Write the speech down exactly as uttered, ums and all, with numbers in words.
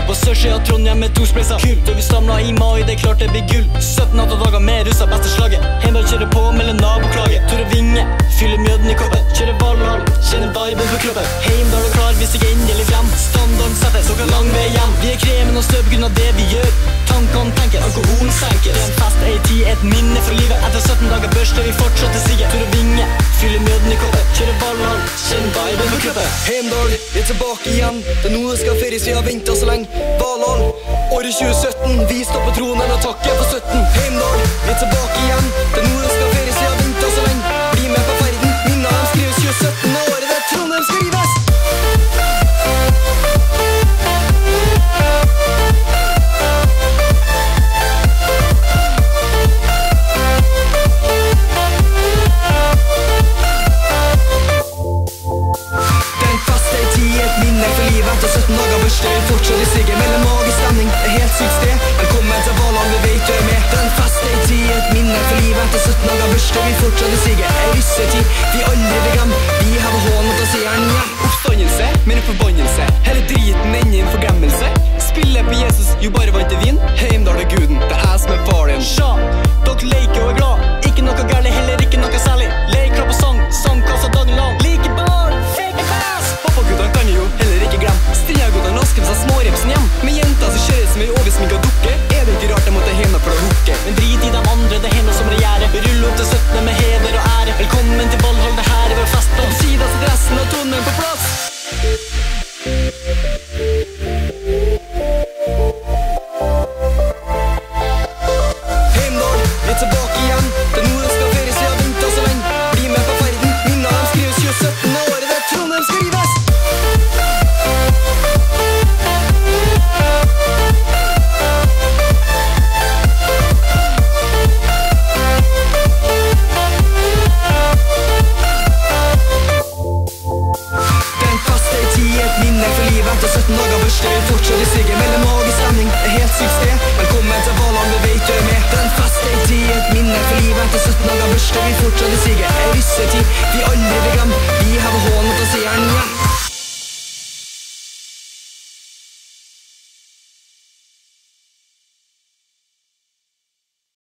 På sørsida av Trondheim med to spleiser. Kult, og vi samlet i mai, det er klart det blir gull. sytten atten dager med russa, beste slaget. Heimdal kjører på, mellom naboklaget. Tore Vinge, fyller mjøden i koppen. Kjører Valhall, kjenner viben på kroppen. Heimdal og klar, hvis jeg er endelig frem. Standarden settes, så kan lang vei hjem. Vi er kremen og støv på grunn av det vi gjør. Tankene tenkes, alkoholen senkes. Det er en fest, ei tid, et minne for livet. Etter sytten dager børster vi fortsatt til sige. Tore Vinge, fyller mjøden i koppen. Kjører Valhall, kjenner viben på kroppen. Heimdal, vi er tilbake igjen. Det er nå det skal feries, vi har ventet så lenge. Valhall, året tjue sytten. Vi står på tronen og takker for sytten. Heimdal, vi er tilbake igjen. Det er nå det skal feries, vi har ventet så lenge. Bli med på ferden, minna dem skrives tjue sytten. Og året det Trondheim skrives. Etter sytten dager børster vi fortsatt i sige. Mellom magisk stemning, et helt sykt sted. Velkommen til Valhall, vi vet du er med. Den fest er i tid, et minne for livet. Etter sytten dager børster vi fortsatt i sige. Ei russetid, vi aldri vil glemme. Vi hever hånd mot oss igjen hjem. Oppstandelse, men en forbannelse. Hele driten ender i en forglemmelse. Spiller på Jesus, jo bare vant til vin. Heimdal er guden, det er jeg som er far din. Sja, dere leker og er glad. Ikke noe gærlig, heller ikke noe særlig. Lek, klapp og sang, sangkassa dagen lang. Like barn, fake pass. Pappaguttene kan jo heller ikke glemme. Stiaguttene lasker med seg smårepsen hjem. Med jenta som kjører som ei oversminka dukke. Er det ikke rart jeg måtte hjem for å hooke? Men drit i de andre, det er henne som regjerer. Vi ruller opp til syttende med heder og ære. Velkommen til Valhall, det her er vår fest. Om sida til dressen og tonen på plass. Heimdal, vi er tilbake igjen. Det er nå det skal feries, vi har ventet så lenge. Bli med på ferden, minna dem skrives tjue sytten. Og året det Trondheim skrives. Etter sytten dager børster vi fortsatt i sige. Mellom magisk stemning, et helt sykt sted. Velkommen til Valhall, vi vet du er med. Den fest er i tid, et minne for livet. Etter sytten dager børster vi fortsatt i